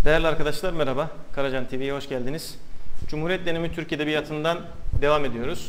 Değerli arkadaşlar merhaba. Karacan TV'ye hoş geldiniz. Cumhuriyet dönemi Türk Edebiyatı'ndan devam ediyoruz.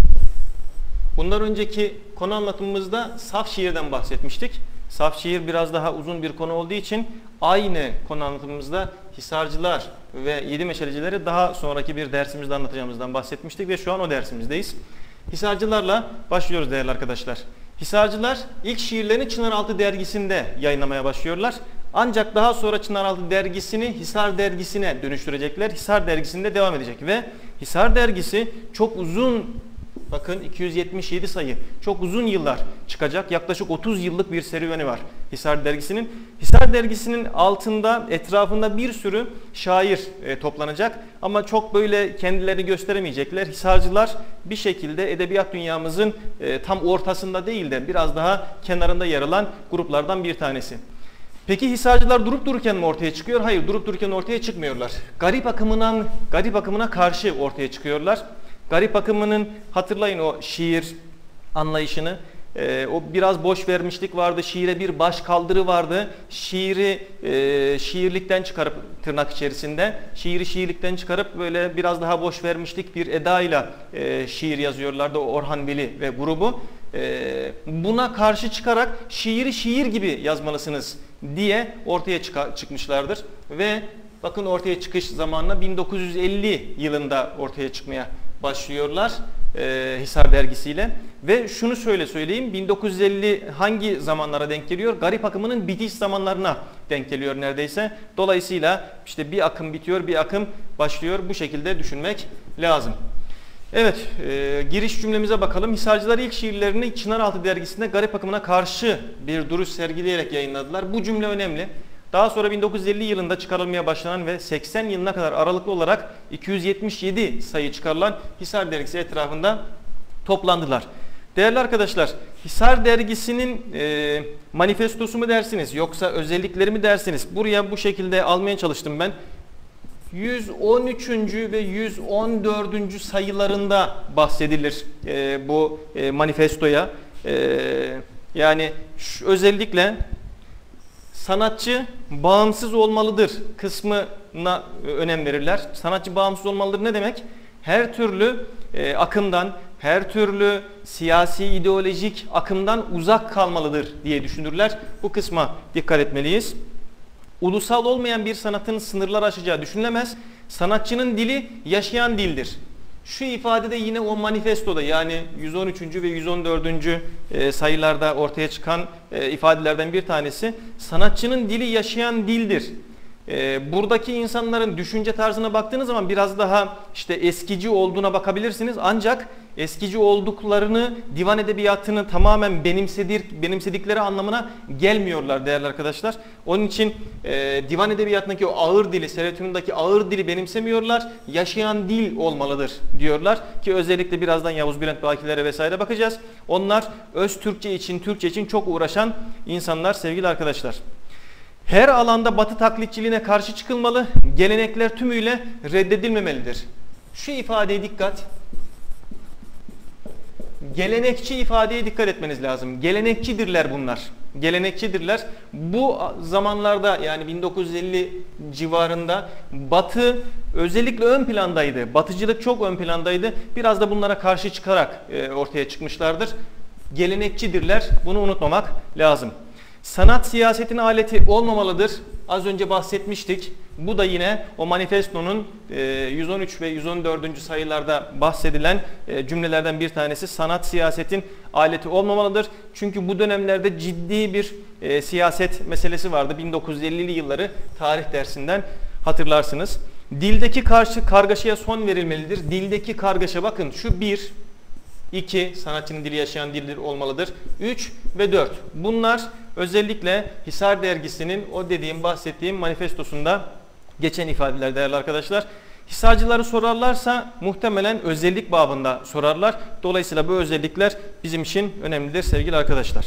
Bundan önceki konu anlatımımızda saf şiirden bahsetmiştik. Saf şiir biraz daha uzun bir konu olduğu için aynı konu anlatımımızda Hisarcılar ve Yedi Meşalecileri daha sonraki bir dersimizde anlatacağımızdan bahsetmiştik ve şu an o dersimizdeyiz. Hisarcılarla başlıyoruz değerli arkadaşlar. Hisarcılar ilk şiirlerini Çınaraltı dergisinde yayınlamaya başlıyorlar. Ancak daha sonra Çınaraltı dergisini Hisar dergisine dönüştürecekler. Hisar dergisinde devam edecek ve Hisar dergisi çok uzun, bakın 277 sayı, çok uzun yıllar çıkacak. Yaklaşık 30 yıllık bir serüveni var Hisar dergisinin. Hisar dergisinin altında, etrafında bir sürü şair toplanacak. Ama çok böyle kendilerini gösteremeyecekler. Hisarcılar bir şekilde edebiyat dünyamızın tam ortasında değil de biraz daha kenarında yer alan gruplardan bir tanesi. Peki Hisarcılar durup dururken mi ortaya çıkıyor? Hayır, durup dururken ortaya çıkmıyorlar. Garip akımına karşı ortaya çıkıyorlar. Garip akımının, hatırlayın o şiir anlayışını, o biraz boş vermişlik vardı, şiire bir baş kaldırı vardı. Şiiri şiirlikten çıkarıp, tırnak içerisinde, şiiri şiirlikten çıkarıp böyle biraz daha boş vermişlik bir edayla şiir yazıyorlardı Orhan Veli ve grubu. Buna karşı çıkarak şiiri şiir gibi yazmalısınız diye ortaya çıkmışlardır. Ve bakın ortaya çıkış zamanına 1950 yılında ortaya çıkmaya başlıyorlar Hisar dergisiyle. Ve şunu söyleyeyim, 1950 hangi zamanlara denk geliyor? Garip akımının bitiş zamanlarına denk geliyor neredeyse. Dolayısıyla işte bir akım bitiyor, bir akım başlıyor. Bu şekilde düşünmek lazım. Evet, giriş cümlemize bakalım. Hisarcılar ilk şiirlerini Çınaraltı dergisinde garip akımına karşı bir duruş sergileyerek yayınladılar. Bu cümle önemli. Daha sonra 1950 yılında çıkarılmaya başlanan ve 80 yılına kadar aralıklı olarak 277 sayı çıkarılan Hisar dergisi etrafında toplandılar. Değerli arkadaşlar, Hisar dergisinin manifestosu mu dersiniz yoksa özellikleri mi dersiniz? Buraya bu şekilde almaya çalıştım ben. 113. ve 114. sayılarında bahsedilir bu manifestoya. Yani özellikle sanatçı bağımsız olmalıdır kısmına önem verirler. Sanatçı bağımsız olmalıdır ne demek? Her türlü akımdan, her türlü siyasi ideolojik akımdan uzak kalmalıdır diye düşünürler. Bu kısma dikkat etmeliyiz. Ulusal olmayan bir sanatın sınırlar aşacağı düşünülemez. Sanatçının dili yaşayan dildir. Şu ifadede yine o manifestoda, yani 113. ve 114. sayılarda ortaya çıkan ifadelerden bir tanesi. Sanatçının dili yaşayan dildir. Buradaki insanların düşünce tarzına baktığınız zaman biraz daha işte eskici olduğuna bakabilirsiniz. Ancak eskici olduklarını, divan edebiyatını tamamen benimsedikleri anlamına gelmiyorlar değerli arkadaşlar. Onun için divan edebiyatındaki o ağır dili, Servet-i ağır dili benimsemiyorlar. Yaşayan dil olmalıdır diyorlar ki özellikle birazdan Yavuz Bülent Bakilere vesaire bakacağız. Onlar öz Türkçe için çok uğraşan insanlar sevgili arkadaşlar. Her alanda Batı taklitçiliğine karşı çıkılmalı, gelenekler tümüyle reddedilmemelidir. Şu ifadeye dikkat. Gelenekçi ifadeye dikkat etmeniz lazım. Gelenekçidirler bunlar. Gelenekçidirler. Bu zamanlarda, yani 1950 civarında Batı özellikle ön plandaydı. Batıcılık çok ön plandaydı. Biraz da bunlara karşı çıkarak ortaya çıkmışlardır. Gelenekçidirler. Bunu unutmamak lazım. Sanat siyasetin aleti olmamalıdır. Az önce bahsetmiştik. Bu da yine o manifestonun 113 ve 114. sayılarda bahsedilen cümlelerden bir tanesi. Sanat siyasetin aleti olmamalıdır. Çünkü bu dönemlerde ciddi bir siyaset meselesi vardı. 1950'li yılları tarih dersinden hatırlarsınız. Dildeki kargaşaya son verilmelidir. Dildeki kargaşa, bakın şu 1, 2, sanatçının dili yaşayan dildir olmalıdır. 3 ve 4. Bunlar özellikle Hisar dergisinin o bahsettiğim manifestosunda geçen ifadeler değerli arkadaşlar. Hisarcıları sorarlarsa muhtemelen özellik babında sorarlar. Dolayısıyla bu özellikler bizim için önemlidir sevgili arkadaşlar.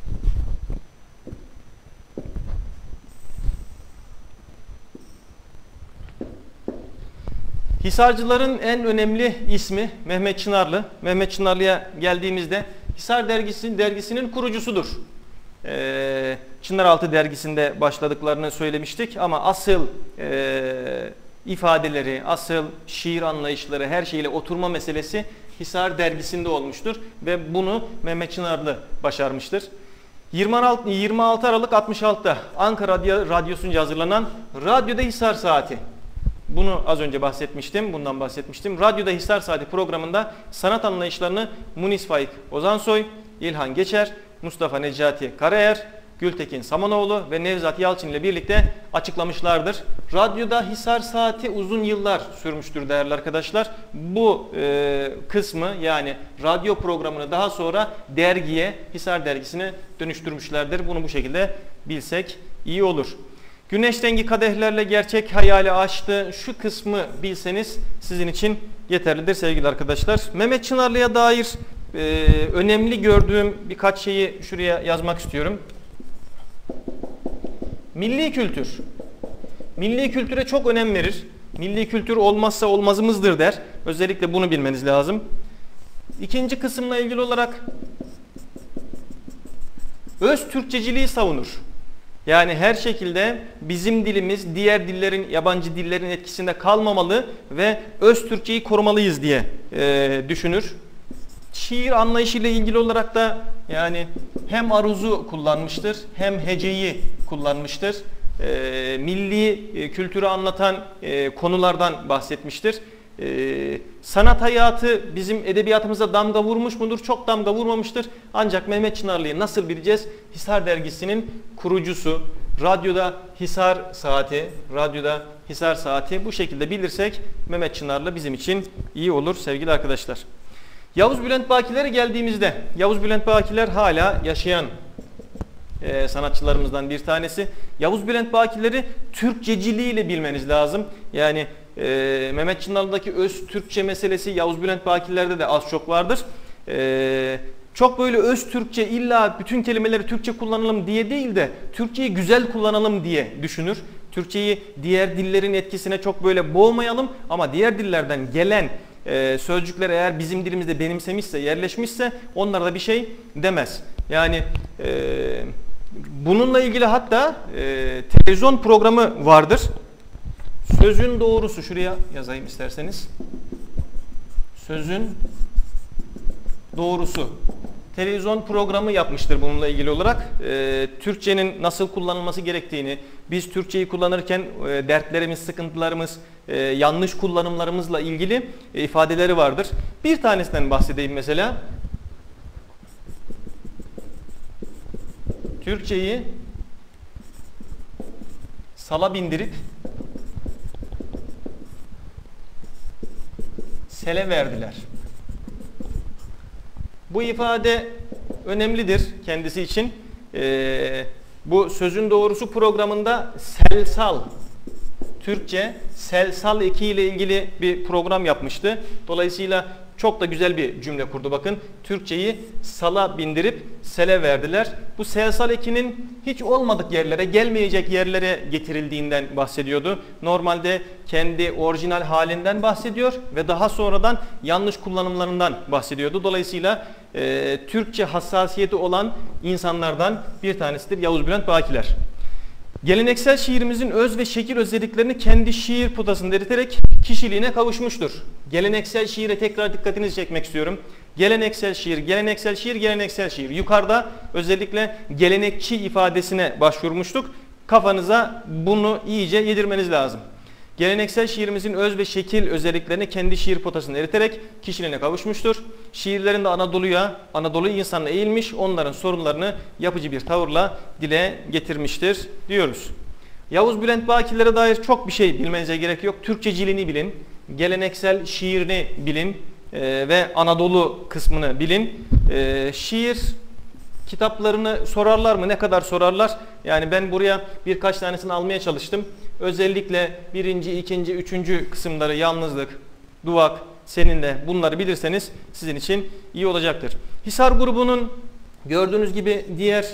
Hisarcıların en önemli ismi Mehmet Çınarlı. Mehmet Çınarlı'ya geldiğimizde Hisar dergisinin kurucusudur. Çınaraltı dergisinde başladıklarını söylemiştik ama asıl ifadeleri, asıl şiir anlayışları, her şeyle oturma meselesi Hisar dergisinde olmuştur ve bunu Mehmet Çınarlı başarmıştır. 26 Aralık 66'da Ankara Radyosu'nca hazırlanan Radyoda Hisar Saati. Bunu az önce bundan bahsetmiştim. Radyoda Hisar Saati programında sanat anlayışlarını Munis Faik Ozansoy, İlhan Geçer, Mustafa Necati Karaer, Gültekin Samanoğlu ve Nevzat Yalçın ile birlikte açıklamışlardır. Radyoda Hisar Saati uzun yıllar sürmüştür değerli arkadaşlar. Bu kısmı, yani radyo programını daha sonra dergiye, Hisar dergisine dönüştürmüşlerdir. Bunu bu şekilde bilsek iyi olur. Güneş rengi kadehlerle gerçek hayali aştı. Şu kısmı bilseniz sizin için yeterlidir sevgili arkadaşlar. Mehmet Çınarlı'ya dair önemli gördüğüm birkaç şeyi şuraya yazmak istiyorum. Milli kültür. Milli kültüre çok önem verir. Milli kültür olmazsa olmazımızdır der. Özellikle bunu bilmeniz lazım. İkinci kısımla ilgili olarak öz Türkçeciliği savunur. Yani her şekilde bizim dilimiz diğer dillerin, yabancı dillerin etkisinde kalmamalı ve öz Türkçeyi korumalıyız diye düşünür. Şiir anlayışıyla ilgili olarak da yani hem aruzu kullanmıştır hem heceyi kullanmıştır. Milli kültürü anlatan konulardan bahsetmiştir. Sanat hayatı bizim edebiyatımıza damga vurmuş mudur? Çok damga vurmamıştır. Ancak Mehmet Çınarlı'yı nasıl bileceğiz? Hisar dergisinin kurucusu, radyoda Hisar Saati bu şekilde bilirsek Mehmet Çınarlı bizim için iyi olur sevgili arkadaşlar. Yavuz Bülent Bakiler'e geldiğimizde, Yavuz Bülent Bakiler hala yaşayan sanatçılarımızdan bir tanesi. Yavuz Bülent Bakiler'i Türkçeciliğiyle bilmeniz lazım. Yani Mehmet Çınarlı'daki öz Türkçe meselesi Yavuz Bülent Bakiler'de de az çok vardır. Çok böyle öz Türkçe, illa bütün kelimeleri Türkçe kullanalım diye değil de Türkçeyi güzel kullanalım diye düşünür. Türkçeyi diğer dillerin etkisine çok böyle boğmayalım ama diğer dillerden gelen sözcükler eğer bizim dilimizde benimsemişse, yerleşmişse onlara da bir şey demez. Yani bununla ilgili hatta televizyon programı vardır. Sözün doğrusu, şuraya yazayım isterseniz. Sözün doğrusu. Televizyon programı yapmıştır bununla ilgili olarak. Türkçenin nasıl kullanılması gerektiğini, biz Türkçeyi kullanırken dertlerimiz, sıkıntılarımız, yanlış kullanımlarımızla ilgili ifadeleri vardır. Bir tanesinden bahsedeyim mesela. Türkçeyi sala bindirip sele verdiler. Bu ifade önemlidir kendisi için. Bu Sözün Doğrusu programında Selsal, Türkçe Selsal eki ile ilgili bir program yapmıştı. Dolayısıyla çok da güzel bir cümle kurdu bakın. Türkçeyi sala bindirip sele verdiler. Bu selsal ekinin hiç olmadık yerlere, gelmeyecek yerlere getirildiğinden bahsediyordu. Normalde kendi orijinal halinden bahsediyor ve daha sonradan yanlış kullanımlarından bahsediyordu. Dolayısıyla Türkçe hassasiyeti olan insanlardan bir tanesidir Yavuz Bülent Bakiler. Geleneksel şiirimizin öz ve şekil özelliklerini kendi şiir potasında eriterek kişiliğine kavuşmuştur. Geleneksel şiire tekrar dikkatinizi çekmek istiyorum. Geleneksel şiir, geleneksel şiir, geleneksel şiir. Yukarıda özellikle gelenekçi ifadesine başvurmuştuk. Kafanıza bunu iyice yedirmeniz lazım. Geleneksel şiirimizin öz ve şekil özelliklerini kendi şiir potasında eriterek kişiliğine kavuşmuştur. Şiirlerinde Anadolu insanına eğilmiş, onların sorunlarını yapıcı bir tavırla dile getirmiştir diyoruz. Yavuz Bülent Bakilere dair çok bir şey bilmenize gerek yok. Türkçeciliğini bilin, geleneksel şiirini bilin ve Anadolu kısmını bilin. Şiir kitaplarını sorarlar mı? Ne kadar sorarlar? Yani ben buraya birkaç tanesini almaya çalıştım. Özellikle 1., 2., 3. kısımları, yalnızlık, duvak, seninle, bunları bilirseniz sizin için iyi olacaktır. Hisar grubunun gördüğünüz gibi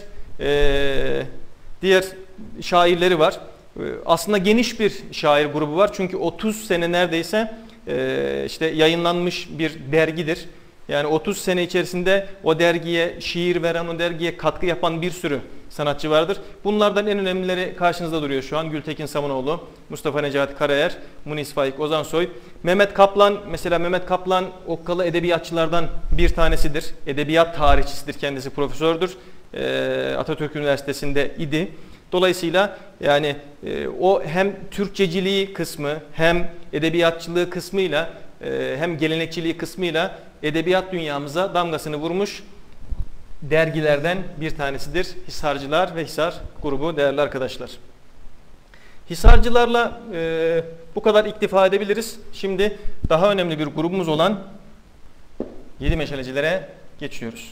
diğer şairleri var. Aslında geniş bir şair grubu var. Çünkü 30 sene neredeyse işte yayınlanmış bir dergidir. Yani 30 sene içerisinde o dergiye şiir veren, o dergiye katkı yapan bir sürü sanatçı vardır. Bunlardan en önemlileri karşınızda duruyor şu an. Gültekin Samanoğlu, Mustafa Necati Karaer, Munis Faik Ozansoy. Mehmet Kaplan, mesela Mehmet Kaplan okkalı edebiyatçılardan bir tanesidir. Edebiyat tarihçisidir, kendisi profesördür. Atatürk Üniversitesi'nde idi. Dolayısıyla yani o hem Türkçeciliği kısmı hem edebiyatçılığı kısmıyla hem gelenekçiliği kısmıyla edebiyat dünyamıza damgasını vurmuş dergilerden bir tanesidir. Hisarcılar ve Hisar grubu değerli arkadaşlar. Hisarcılarla bu kadar iktifa edebiliriz. Şimdi daha önemli bir grubumuz olan Yedi Meşalecilere geçiyoruz.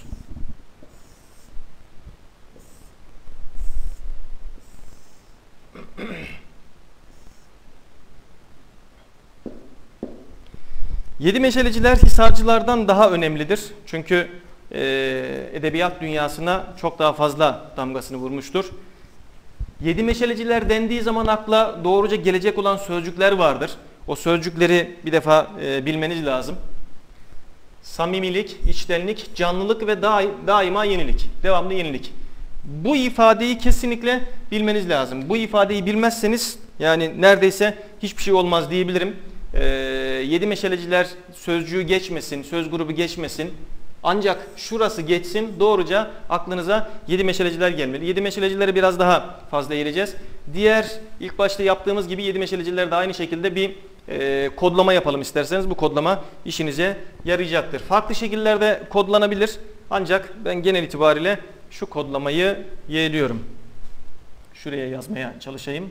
Yedi Meşaleciler Hisarcılardan daha önemlidir. Çünkü edebiyat dünyasına çok daha fazla damgasını vurmuştur. Yedi Meşaleciler dendiği zaman akla doğruca gelecek olan sözcükler vardır. O sözcükleri bir defa bilmeniz lazım. Samimilik, içtenlik, canlılık ve daima yenilik, devamlı yenilik. Bu ifadeyi kesinlikle bilmeniz lazım. Bu ifadeyi bilmezseniz yani neredeyse hiçbir şey olmaz diyebilirim. Yedi Meşaleciler sözcüğü geçmesin, söz grubu geçmesin. Ancak şurası geçsin, doğruca aklınıza Yedi Meşaleciler gelmeli. Yedi Meşalecilere biraz daha fazla eğileceğiz. Diğer ilk başta yaptığımız gibi Yedi Meşaleciler de aynı şekilde bir kodlama yapalım isterseniz. Bu kodlama işinize yarayacaktır. Farklı şekillerde kodlanabilir. Ancak ben genel itibariyle şu kodlamayı yeğliyorum. Şuraya yazmaya çalışayım.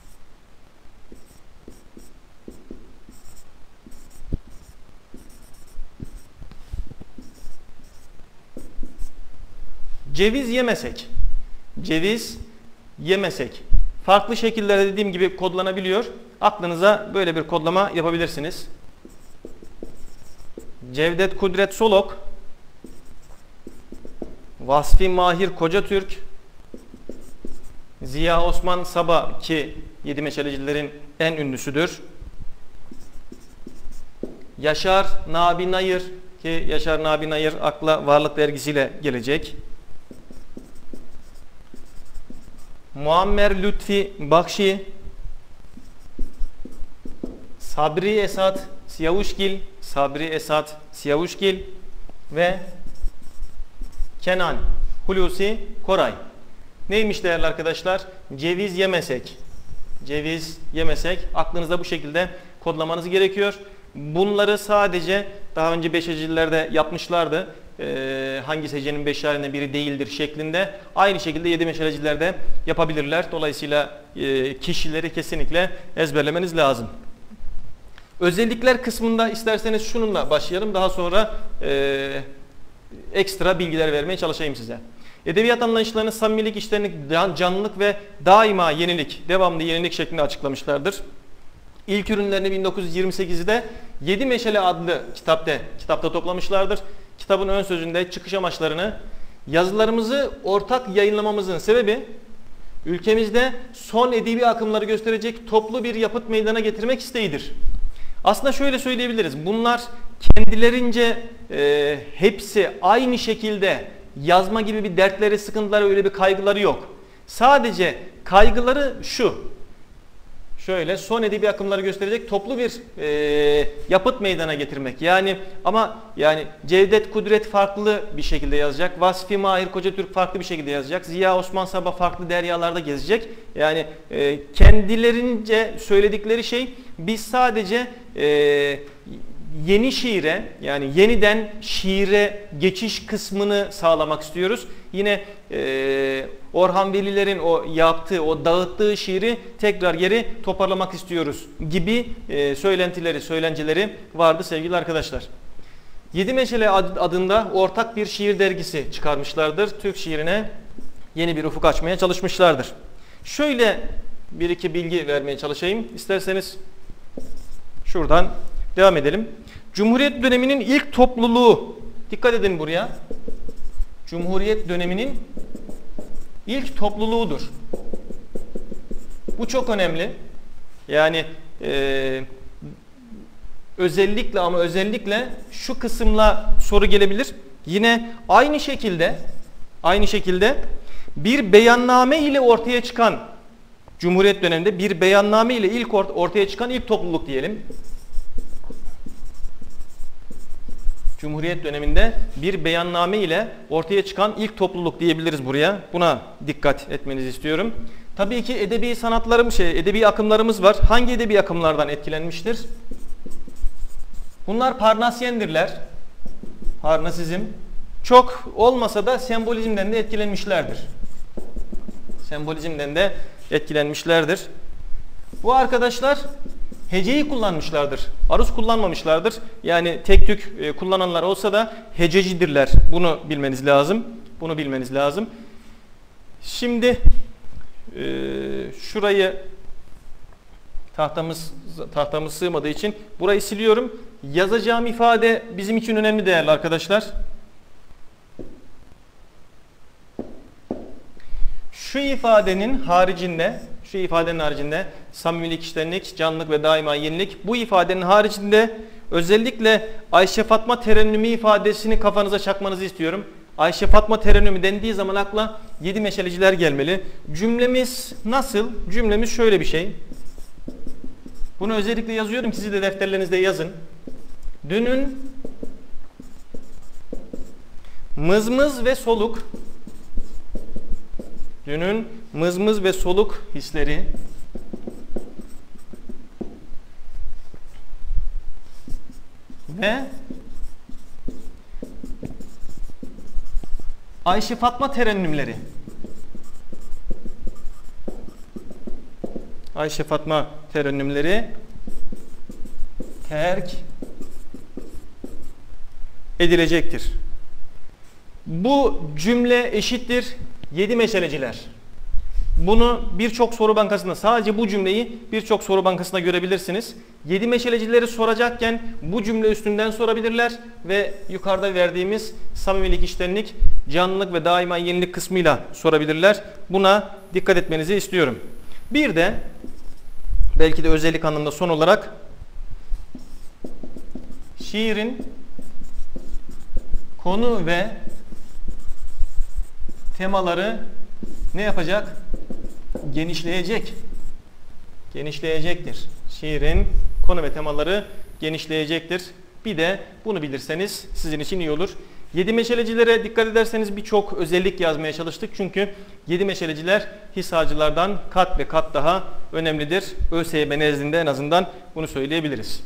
Ceviz yemesek, ceviz yemesek. Farklı şekillerde dediğim gibi kodlanabiliyor. Aklınıza böyle bir kodlama yapabilirsiniz. Cevdet Kudret Solok, Vasfi Mahir Kocatürk, Ziya Osman Saba ki Yedi Meşalecilerin en ünlüsüdür. Yaşar Nabi Nayır ki Yaşar Nabi Nayır akla Varlık dergisiyle gelecek. Muammer Lütfi Bakşi, Sabri Esat Siyavuşgil, Sabri Esat Siyavuşgil ve Kenan Hulusi Koray. Neymiş değerli arkadaşlar? Ceviz yemesek. Ceviz yemesek. Aklınızda bu şekilde kodlamanız gerekiyor. Bunları sadece daha önce Beşecilerde yapmışlardı. Hangisi hecenin beş halinden biri değildir şeklinde. Aynı şekilde Yedi Meşaleciler de yapabilirler. Dolayısıyla kişileri kesinlikle ezberlemeniz lazım. Özellikler kısmında isterseniz şununla başlayalım. Daha sonra ekstra bilgiler vermeye çalışayım size. Edebiyat anlayışlarını samimilik, içtenlik, canlılık ve daima yenilik, devamlı yenilik şeklinde açıklamışlardır. İlk ürünlerini 1928'de Yedi Meşale adlı kitapta toplamışlardır. Kitabın ön sözünde çıkış amaçlarını, yazılarımızı ortak yayınlamamızın sebebi ülkemizde son edebi akımları gösterecek toplu bir yapıt meydana getirmek isteğidir. Aslında şöyle söyleyebiliriz. Bunlar kendilerince hepsi aynı şekilde yazma gibi bir dertleri, sıkıntıları, öyle bir kaygıları yok. Sadece kaygıları şu. Şöyle son edebi akımları gösterecek toplu bir yapıt meydana getirmek. Yani ama yani Cevdet Kudret farklı bir şekilde yazacak. Vasfi Mahir Kocatürk farklı bir şekilde yazacak. Ziya Osman Sabah farklı deryalarda gezecek. Yani kendilerince söyledikleri şey biz sadece yeni şiire yani yeniden şiire geçiş kısmını sağlamak istiyoruz. Yine Orhan Velilerin o yaptığı, o dağıttığı şiiri tekrar geri toparlamak istiyoruz gibi söylenceleri vardı sevgili arkadaşlar. Yedi Meşale adında ortak bir şiir dergisi çıkarmışlardır. Türk şiirine yeni bir ufuk açmaya çalışmışlardır. Şöyle bir iki bilgi vermeye çalışayım. İsterseniz şuradan devam edelim. Cumhuriyet döneminin ilk topluluğu, dikkat edin buraya. Cumhuriyet döneminin ilk topluluğudur. Bu çok önemli. Yani özellikle ama özellikle şu kısımla soru gelebilir. Yine aynı şekilde bir beyanname ile ortaya çıkan Cumhuriyet döneminde bir beyanname ile ilk ortaya çıkan ilk topluluk diyelim. Cumhuriyet döneminde bir beyanname ile ortaya çıkan ilk topluluk diyebiliriz buraya. Buna dikkat etmenizi istiyorum. Tabii ki edebi akımlarımız var. Hangi edebi akımlardan etkilenmiştir? Bunlar Parnasyendirler. Parnasizm. Çok olmasa da sembolizmden de etkilenmişlerdir. Bu arkadaşlar heceyi kullanmışlardır. Aruz kullanmamışlardır. Yani tek tük kullananlar olsa da hececidirler. Bunu bilmeniz lazım. Şimdi şurayı tahtamız sığmadığı için burayı siliyorum. Yazacağım ifade bizim için önemli değerli arkadaşlar. Şu ifadenin haricinde samimilik, içtenlik, canlılık ve daima yenilik. Bu ifadenin haricinde özellikle Ayşe Fatma terennümü ifadesini kafanıza çakmanızı istiyorum. Ayşe Fatma terennümü dendiği zaman akla 7 meşaleciler gelmeli. Cümlemiz nasıl? Cümlemiz şöyle bir şey. Bunu özellikle yazıyorum ki siz de defterlerinizde yazın. Dünün mızmız ve soluk hisleri ve Ayşe Fatma terennümleri terk edilecektir. Bu cümle eşittir 7 meşaleciler. Bunu birçok soru bankasında, sadece bu cümleyi birçok soru bankasında görebilirsiniz. 7 meşalecileri soracakken bu cümle üstünden sorabilirler ve yukarıda verdiğimiz samimilik, içtenlik, canlılık ve daima yenilik kısmıyla sorabilirler. Buna dikkat etmenizi istiyorum. Bir de belki de özellik anlamında son olarak şiirin konu ve temaları ne yapacak? Genişleyecektir. Şiirin konu ve temaları genişleyecektir. Bir de bunu bilirseniz sizin için iyi olur. 7 meşalecilere dikkat ederseniz birçok özellik yazmaya çalıştık. Çünkü 7 meşaleciler hisarcılardan kat ve kat daha önemlidir. ÖSYM nezdinde en azından bunu söyleyebiliriz.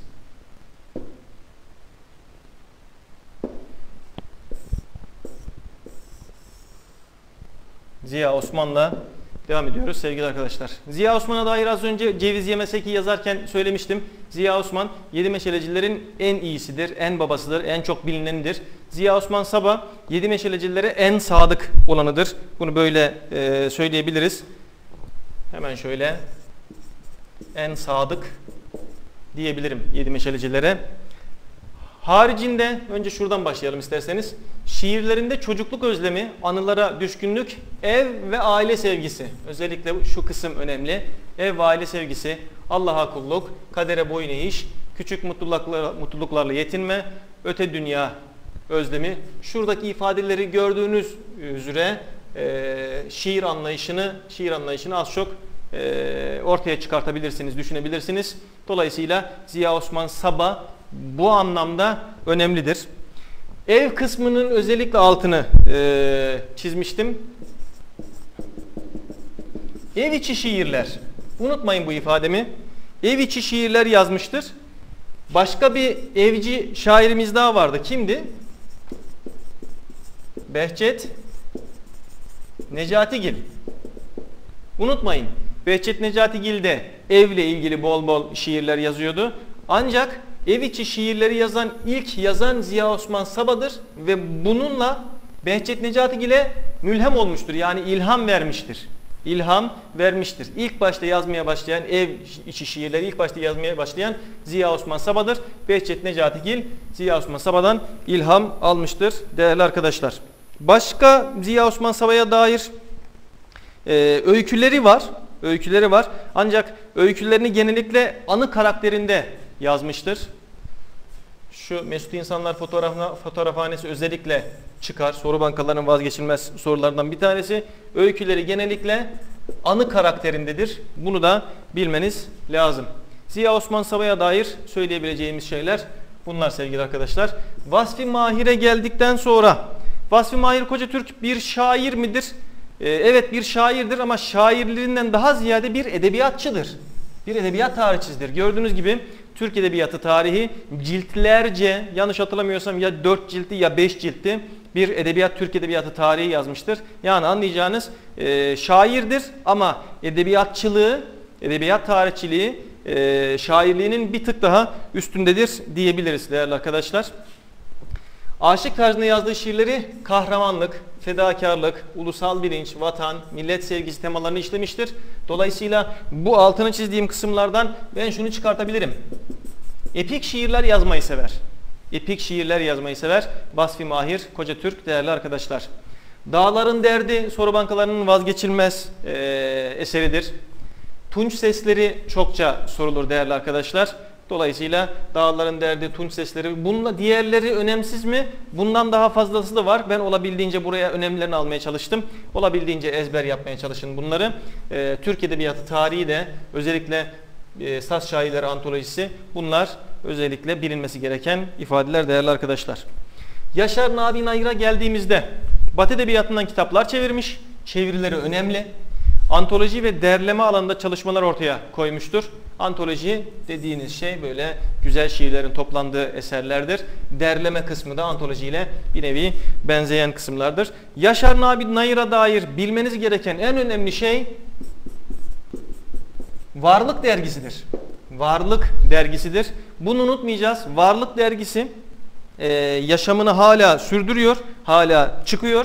Ziya Osman'la devam ediyoruz sevgili arkadaşlar. Ziya Osman'a dair az önce Ceviz Yemeseki yazarken söylemiştim. Ziya Osman 7 meşalecilerin en iyisidir, en babasıdır, en çok bilinenidir. Ziya Osman Sabah 7 meşalecilere en sadık olanıdır. Bunu böyle söyleyebiliriz. Hemen şöyle en sadık diyebilirim 7 meşalecilere. Haricinde önce şuradan başlayalım isterseniz. Şiirlerinde çocukluk özlemi, anılara düşkünlük, ev ve aile sevgisi. Özellikle şu kısım önemli. Ev ve aile sevgisi, Allah'a kulluk, kadere boyun eğiş, küçük mutluluklarla yetinme, öte dünya özlemi. Şuradaki ifadeleri gördüğünüz üzere şiir anlayışını az çok ortaya çıkartabilirsiniz, düşünebilirsiniz. Dolayısıyla Ziya Osman Sabah bu anlamda önemlidir. Ev kısmının özellikle altını çizmiştim. Ev içi şiirler. Unutmayın bu ifademi. Ev içi şiirler yazmıştır. Başka bir evci şairimiz daha vardı. Kimdi? Behçet Necatigil. Unutmayın. Behçet Necatigil de evle ilgili bol bol şiirler yazıyordu. Ancak ev içi şiirleri ilk yazan Ziya Osman Sabah'dır ve bununla Behçet Necatigil'e mülhem olmuştur. Yani ilham vermiştir. İlk başta yazmaya başlayan ev içi şiirleri ilk başta yazmaya başlayan Ziya Osman Sabah'dır. Behçet Necatigil Ziya Osman Sabah'dan ilham almıştır değerli arkadaşlar. Başka Ziya Osman Sabah'a dair öyküleri var. Ancak öykülerini genellikle anı karakterinde yazmıştır. Şu Mesut İnsanlar fotoğrafhanesi özellikle çıkar. Soru bankalarının vazgeçilmez sorularından bir tanesi. Öyküleri genellikle anı karakterindedir. Bunu da bilmeniz lazım. Ziya Osman Sava'ya dair söyleyebileceğimiz şeyler bunlar sevgili arkadaşlar. Vasfi Mahir'e geldikten sonra, Vasfi Mahir Kocatürk bir şair midir? Evet, bir şairdir ama şairlerinden daha ziyade bir edebiyatçıdır. Bir edebiyat tarihçisidir. Gördüğünüz gibi Türk Edebiyatı tarihi ciltlerce, yanlış hatırlamıyorsam ya 4 ciltli ya 5 ciltli bir edebiyat, Türk Edebiyatı tarihi yazmıştır. Yani anlayacağınız şairdir ama edebiyatçılığı, edebiyat tarihçiliği şairliğinin bir tık daha üstündedir diyebiliriz değerli arkadaşlar. Aşık tarzında yazdığı şiirleri kahramanlık, fedakarlık, ulusal bilinç, vatan, millet sevgisi temalarını işlemiştir. Dolayısıyla bu altını çizdiğim kısımlardan ben şunu çıkartabilirim. Epik şiirler yazmayı sever. Epik şiirler yazmayı sever. Vasfi Mahir Kocatürk değerli arkadaşlar. Dağların Derdi soru bankalarının vazgeçilmez eseridir. Tunç sesleri çokça sorulur değerli arkadaşlar. Dolayısıyla Dağların Derdi, Tunç sesleri, bununla diğerleri önemsiz mi? Bundan daha fazlası da var. Ben olabildiğince buraya önemlilerini almaya çalıştım. Olabildiğince ezber yapmaya çalışın bunları. Türk Edebiyatı tarihi de özellikle Saz Şairleri Antolojisi, bunlar özellikle bilinmesi gereken ifadeler değerli arkadaşlar. Yaşar Nabi Nayır'a geldiğimizde Batı Edebiyatı'ndan kitaplar çevirmiş. Çevirileri önemli. Antoloji ve derleme alanında çalışmalar ortaya koymuştur. Antoloji dediğiniz şey böyle güzel şiirlerin toplandığı eserlerdir. Derleme kısmı da antoloji ile bir nevi benzeyen kısımlardır. Yaşar Nabi Nayır'a dair bilmeniz gereken en önemli şey Varlık dergisidir. Varlık dergisidir. Bunu unutmayacağız. Varlık dergisi yaşamını hala sürdürüyor, hala çıkıyor.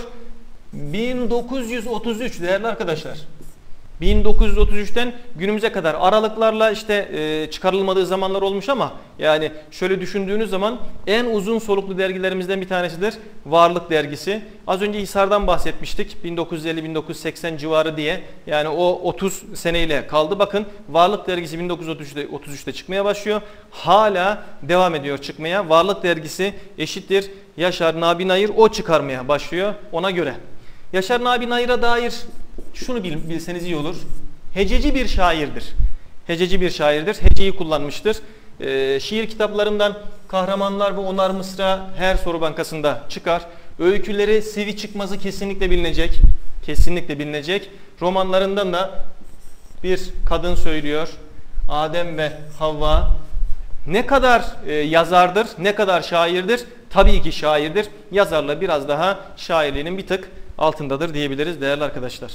1933 değerli arkadaşlar. 1933'ten günümüze kadar aralıklarla işte çıkarılmadığı zamanlar olmuş ama yani şöyle düşündüğünüz zaman en uzun soluklu dergilerimizden bir tanesidir Varlık dergisi. Az önce Hisar'dan bahsetmiştik 1950-1980 civarı diye, yani o 30 seneyle kaldı. Bakın Varlık dergisi 1933'te çıkmaya başlıyor, hala devam ediyor çıkmaya. Varlık dergisi eşittir Yaşar Nabi Nayır, o çıkarmaya başlıyor ona göre. Yaşar Nabi Nayır'a dair şunu bilseniz iyi olur. Hececi bir şairdir. Hececi bir şairdir. Heceyi kullanmıştır. Şiir kitaplarından Kahramanlar ve Onar Mısra her soru bankasında çıkar. Öyküleri Sevi Çıkmaz'ı kesinlikle bilinecek. Kesinlikle bilinecek. Romanlarından da Bir Kadın Söylüyor, Adem ve Havva. Ne kadar yazardır, ne kadar şairdir? Tabii ki şairdir. Yazarla biraz daha şairliğinin bir tık altındadır diyebiliriz değerli arkadaşlar.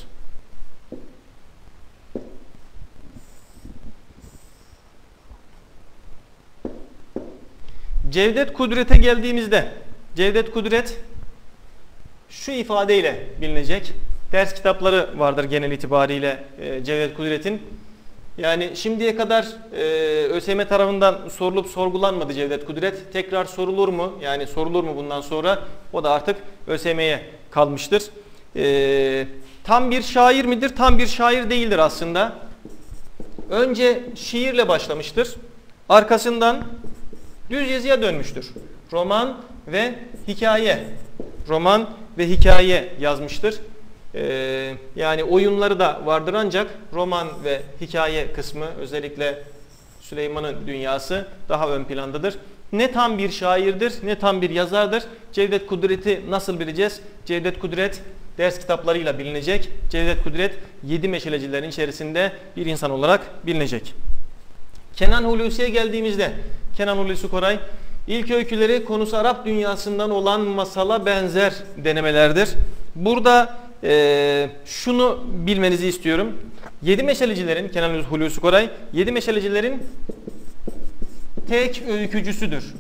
Cevdet Kudret'e geldiğimizde, Cevdet Kudret şu ifadeyle bilinecek. Ders kitapları vardır genel itibariyle Cevdet Kudret'in. Yani şimdiye kadar ÖSYM tarafından sorulup sorgulanmadı Cevdet Kudret. Tekrar sorulur mu? Yani sorulur mu bundan sonra? O da artık ÖSYM'ye kalmıştır. Tam bir şair midir? Tam bir şair değildir aslında. Önce şiirle başlamıştır. Arkasından düz yazıya dönmüştür. Roman ve hikaye. Roman ve hikaye yazmıştır. Yani oyunları da vardır ancak roman ve hikaye kısmı, özellikle Süleyman'ın dünyası daha ön plandadır. Ne tam bir şairdir, ne tam bir yazardır. Cevdet Kudret'i nasıl bileceğiz? Cevdet Kudret ders kitaplarıyla bilinecek. Cevdet Kudret 7 meşalecilerin içerisinde bir insan olarak bilinecek. Kenan Hulusi'ye geldiğimizde, Kenan Hulusi Koray ilk öyküleri konusu Arap dünyasından olan masala benzer denemelerdir. Burada şunu bilmenizi istiyorum. 7 meşalecilerin, Kenan Hulusi Koray 7 meşalecilerin tek öykücüsüdür.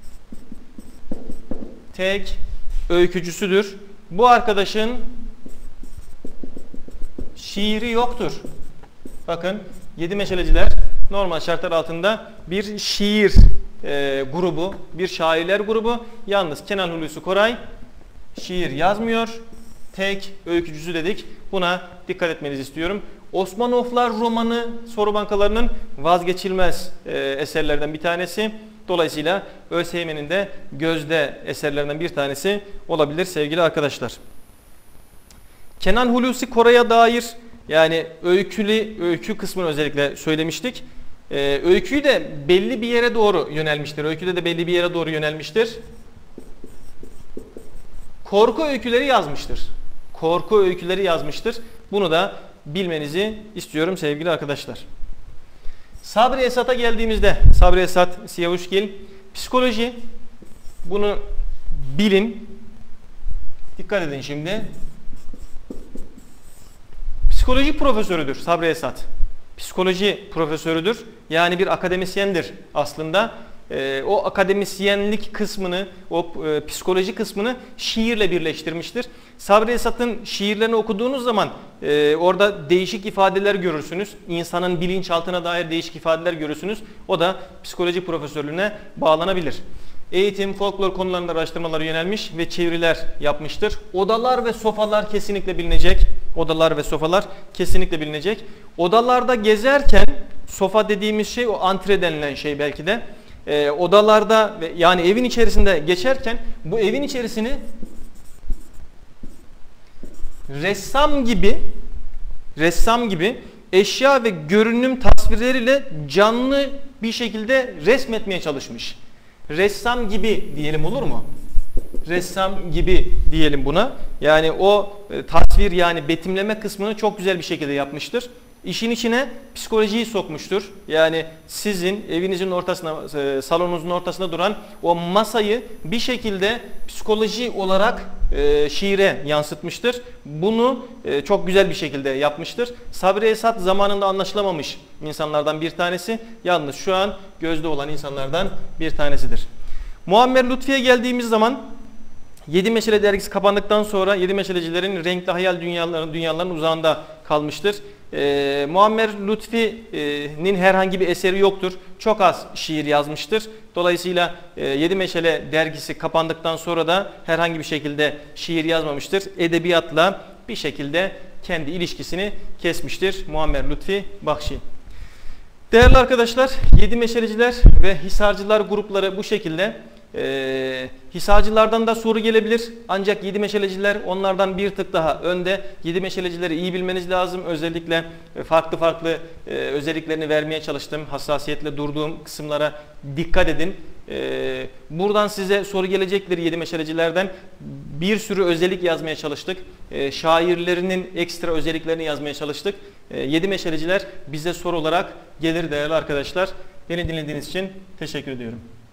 Tek öykücüsüdür. Bu arkadaşın şiiri yoktur. Bakın 7 meşaleciler normal şartlar altında bir şiir grubu, bir şairler grubu. Yalnız Kenan Hulusi Koray şiir yazmıyor. Tek öykücüsü dedik. Buna dikkat etmenizi istiyorum. Osmanovlar romanı soru bankalarının vazgeçilmez eserlerden bir tanesi. Dolayısıyla ÖSYM'nin de gözde eserlerinden bir tanesi olabilir sevgili arkadaşlar. Kenan Hulusi Koray'a dair, yani öykü kısmını özellikle söylemiştik. Öyküyü de belli bir yere doğru yönelmiştir. Öyküde de belli bir yere doğru yönelmiştir. Korku öyküleri yazmıştır. Korku öyküleri yazmıştır. Bunu da bilmenizi istiyorum sevgili arkadaşlar. Sabri Esat'a geldiğimizde, Sabri Esat Siyavuşgil, psikoloji, bunu bilin. Dikkat edin şimdi. Psikoloji profesörüdür Sabri Esat. Psikoloji profesörüdür. Yani bir akademisyendir aslında. O akademisyenlik kısmını, o psikoloji kısmını şiirle birleştirmiştir. Sabri Esat'ın şiirlerini okuduğunuz zaman orada değişik ifadeler görürsünüz. İnsanın bilinçaltına dair değişik ifadeler görürsünüz. O da psikoloji profesörlüğüne bağlanabilir. Eğitim, folklor konularında araştırmalara yönelmiş ve çeviriler yapmıştır. Odalar ve sofalar kesinlikle bilinecek. Odalar ve sofalar kesinlikle bilinecek. Odalarda gezerken, sofa dediğimiz şey o antre denilen şey belki de. Odalarda yani evin içerisinde geçerken bu evin içerisini ressam gibi eşya ve görünüm tasvirleriyle canlı bir şekilde resmetmeye çalışmış. Ressam gibi diyelim, olur mu? Ressam gibi diyelim buna. Yani o tasvir, yani betimleme kısmını çok güzel bir şekilde yapmıştır. İşin içine psikolojiyi sokmuştur. Yani sizin evinizin ortasına, salonunuzun ortasında duran o masayı bir şekilde psikoloji olarak şiire yansıtmıştır. Bunu çok güzel bir şekilde yapmıştır. Sabri Esat zamanında anlaşılamamış insanlardan bir tanesi. Yalnız şu an gözde olan insanlardan bir tanesidir. Muammer Lütfi'ye geldiğimiz zaman, Yedi Meşale dergisi kapandıktan sonra Yedi Meşalecilerin renkli hayal dünyalarının uzağında kalmıştır. Muammer Lütfi'nin herhangi bir eseri yoktur. Çok az şiir yazmıştır. Dolayısıyla Yedi Meşale dergisi kapandıktan sonra da herhangi bir şekilde şiir yazmamıştır. Edebiyatla bir şekilde kendi ilişkisini kesmiştir Muammer Lütfi Bakşi. Değerli arkadaşlar, Yedi Meşaleciler ve Hisarcılar grupları bu şekilde. Hisarcılardan da soru gelebilir. Ancak Yedi Meşaleciler onlardan bir tık daha önde. Yedi Meşalecileri iyi bilmeniz lazım. Özellikle farklı özelliklerini vermeye çalıştım. Hassasiyetle durduğum kısımlara dikkat edin. Buradan size soru gelecektir Yedi Meşalecilerden. Bir sürü özellik yazmaya çalıştık. Şairlerinin ekstra özelliklerini yazmaya çalıştık. Yedi Meşaleciler bize soru olarak gelir değerli arkadaşlar. Beni dinlediğiniz için teşekkür ediyorum.